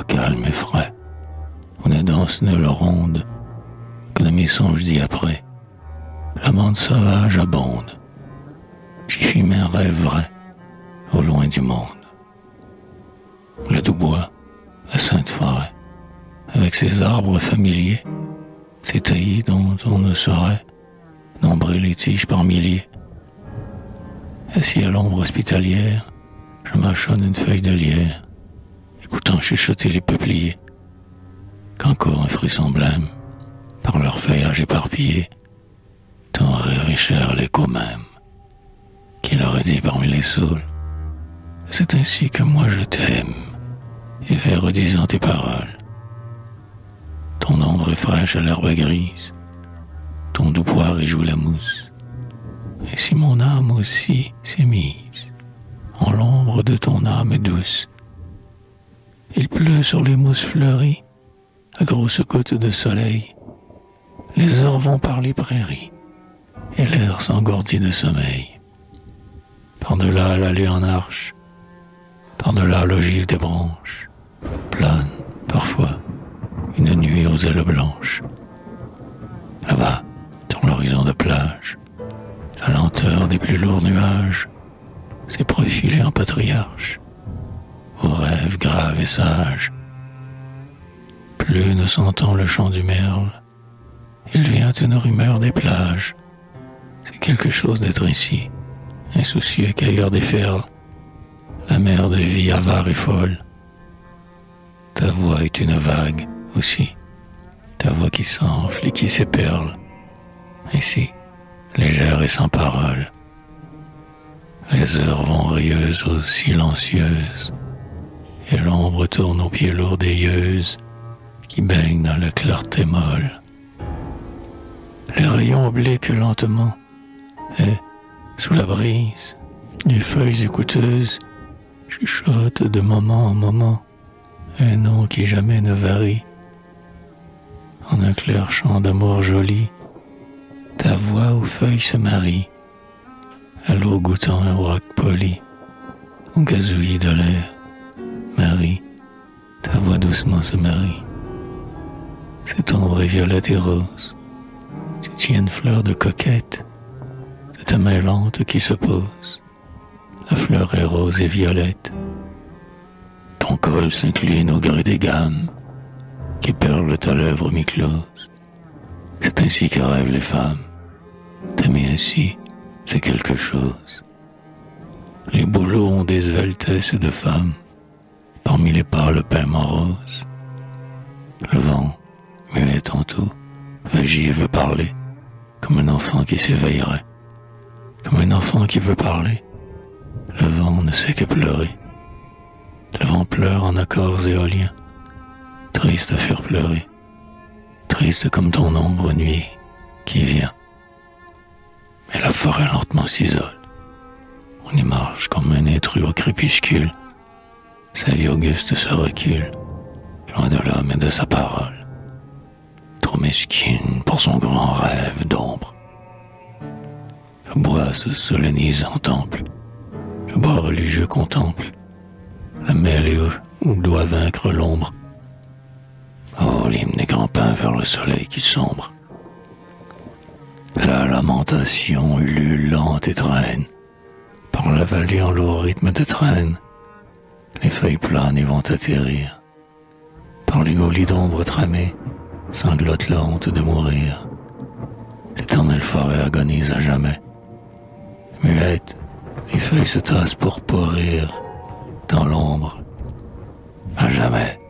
calme et frais, où ne danse nulle ronde, que de mes songes d'y après, la bande sauvage abonde. J'y fume un rêve vrai, au loin du monde. Le Doubois, la sainte forêt, avec ses arbres familiers, ses taillis dont on ne saurait nombrer les tiges par milliers. Assis à l'ombre hospitalière, je mâchonne une feuille de lierre, écoutant chuchoter les peupliers, qu'encore un frisson blême, par leur feuillage éparpillé, tant rire et cher l'écho même, qui leur dit parmi les saules, c'est ainsi que moi je t'aime, et vais redisant tes paroles. Ton ombre est fraîche à l'herbe grise, ton doux poids réjouit la mousse, et si mon âme aussi s'est mise en l'ombre de ton âme douce, il pleut sur les mousses fleuries à grosses gouttes de soleil, les heures vont par les prairies, et l'air s'engourdit de sommeil. Par-delà l'allée en arche, par-delà l'ogive des branches, plane, parfois, une nuit aux ailes blanches. Là-bas, sur l'horizon de plage, la lenteur des plus lourds nuages s'est profilée en patriarche, aux rêves graves et sages. Plus ne sentant le chant du merle, il vient une rumeur des plages. C'est quelque chose d'être ici, insoucieux qu'ailleurs des perles, la mer de vie avare et folle. Ta voix est une vague aussi, ta voix qui s'enfle et qui s'éperle, ainsi, légère et sans parole. Les heures vont rieuses ou silencieuses, et l'ombre tourne aux pieds lourds des yeuses qui baignent dans la clarté molle. Les rayons obliquent lentement, et, sous la brise, les feuilles écouteuses chuchotent de moment en moment un nom qui jamais ne varie. En un clair chant d'amour joli, ta voix aux feuilles se marie, à l'eau goûtant un roc poli, au gazouillis de l'air. Marie, ta voix doucement se marie. Cette ombre est violette et rose. Tu tiens une fleur de coquette, de ta main lente qui se pose. La fleur est rose et violette. Ton col s'incline au gré des gammes qui perlent ta lèvre mi-close. C'est ainsi que rêvent les femmes. T'aimer ainsi, c'est quelque chose. Les bouleaux ont des sveltesses de femmes parmi les pâles paiements roses. Le vent, muet tantôt, agit et veut parler, comme un enfant qui s'éveillerait. Comme un enfant qui veut parler, le vent ne sait que pleurer. Le vent pleure en accords éoliens, triste à faire pleurer, triste comme ton ombre nuit qui vient. Et la forêt lentement s'isole. On y marche comme un intrus au crépuscule. Sa vie auguste se recule, loin de l'homme et de sa parole, trop mesquine pour son grand rêve d'ombre. Le bois se solennise en temple, le bois religieux contemple la mêlée où doit vaincre l'ombre. Oh, l'hymne des grands pins vers le soleil qui sombre. La lamentation ulule lente et traîne, par la vallée en lourd rythme de traîne. Les feuilles planes y vont atterrir, par les gaulies d'ombre tramées, sanglote la honte de mourir. L'éternelle forêt agonise à jamais. Muette, les feuilles se tassent pour pourrir dans l'ombre, à jamais.